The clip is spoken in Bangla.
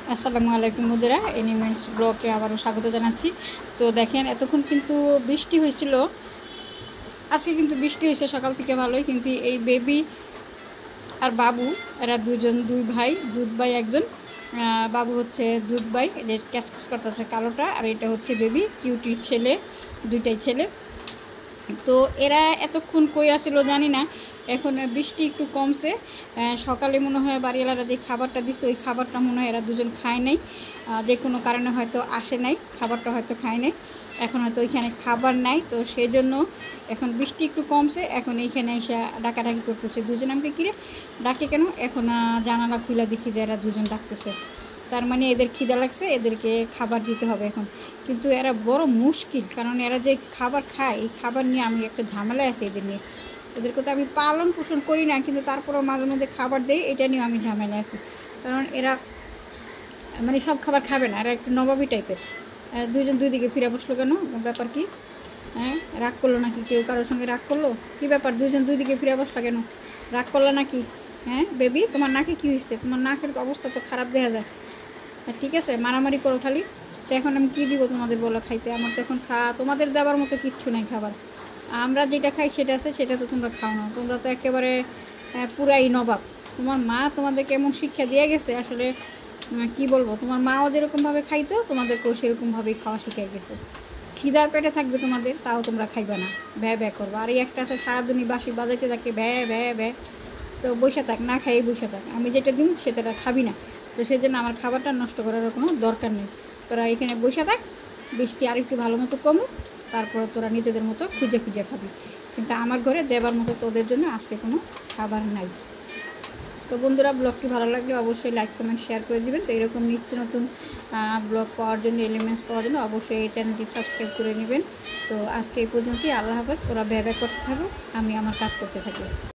আসসালামু আলাইকুম বন্ধুরা, এনিমেন্টস ব্লগে আবারও স্বাগত জানাচ্ছি। তো দেখেন, এতক্ষণ কিন্তু বৃষ্টি হয়েছিল, আজকে কিন্তু বৃষ্টি হয়েছে সকাল থেকে ভালোই। কিন্তু এই বেবি আর বাবু, এরা দুই ভাই, দুধ ভাই একজন, বাবু হচ্ছে দুধ ভাই, যে ক্যাচ ক্যাচ করতেছে কালোটা, আর এটা হচ্ছে বেবি কিউটির ছেলে, দুইটাই ছেলে। তো এরা এতক্ষণ কই আসিল জানি না। এখন বৃষ্টি একটু কমছে। সকালে মনে হয় বাড়িওয়ালারা যে খাবারটা দিচ্ছে ওই খাবারটা মনে হয় এরা দুজন খায় নাই, যে কোনো কারণে হয়তো আসে নাই, খাবারটা হয়তো খায় নাই। এখন হয়তো ওইখানে খাবার নাই, তো সেই জন্য এখন বৃষ্টি একটু কমছে, এখন এইখানে এসে ডাকাডাকি করতেছে দুজন। আমাকে কিরে ডাকে কেন? এখন জানালা খুলে দেখি যে এরা দুজন ডাকতেছে, তার মানে এদের খিদা লাগছে, এদেরকে খাবার দিতে হবে এখন। কিন্তু এরা বড় মুশকিল, কারণ এরা যে খাবার খায় এই খাবার নিয়ে আমি একটা ঝামেলায় আছি এদের নিয়ে। এদেরকে তো আমি পালন পোষণ করি না, কিন্তু তারপরেও মাঝে মধ্যে খাবার দেই, এটা নিয়েও আমি ঝামেলায় আছি। কারণ এরা মানে সব খাবার খাবে না, এরা একটু নবাবী টাইপের। দুইজন দুই দিকে ফিরে বসলো কেন? ব্যাপার কি? হ্যাঁ, রাগ করলো নাকি? কেউ কারোর সঙ্গে রাগ করলো? কী ব্যাপার, দুজন দুই দিকে ফিরে বসলো কেন? রাগ করলো নাকি? হ্যাঁ বেবি, তোমার নাকে কী হয়েছে? তোমার নাকের অবস্থা তো খারাপ দেখা যায়। ঠিক আছে, মারামারি করো খালি। তো এখন আমি কী দিব তোমাদের বলো খাইতে? আমার তো এখন তোমাদের দেওয়ার মতো কিচ্ছু নেই খাবার। আমরা যেটা খাই সেটা আছে, সেটা তো তোমরা খাও না। তোমরা তো একেবারে পুরাই নবাব। তোমার মা তোমাদেরকে এমন শিক্ষা দিয়ে গেছে, আসলে কি বলবো, তোমার মাও যেরকমভাবে খাইতো তোমাদেরকেও সেরকমভাবেই খাওয়া শিখে গেছে। খিদার পেটে থাকবে তোমাদের, তাও তোমরা খাইবে না, ব্যয় ব্যয় করবো। আর এই একটা আছে সারাদিনই বাসি বাজাইতে থাকে, ব্যয় ব্যয় ব্যয়। তো বসে থাক, না খাই বসে থাক, আমি যেটা দিন সেটা খাবি না। তো সেই জন্য আমার খাবারটা নষ্ট করার কোনো দরকার নেই। তোরা এখানে বসে থাক, বৃষ্টি আর একটু ভালো মতো কমুক, তারপর তোরা নিজেদের মতো খুঁজে খুঁজে খাবি। কিন্তু আমার ঘরে দেবার মতো তোদের জন্য আজকে কোনো খাবার নাই। তো বন্ধুরা, ব্লগটি ভালো লাগলে অবশ্যই লাইক কমেন্ট শেয়ার করে দেবেন। তো এরকম নিত্য নতুন ব্লগ পাওয়ার জন্য, এলিমেন্টস পাওয়ার জন্য অবশ্যই এই চ্যানেলটি সাবস্ক্রাইব করে নেবেন। তো আজকে এই পর্যন্তই, আল্লাহ হাফেজ। ওরা ব্যয় করতে থাকুক, আমি আমার কাজ করতে থাকি।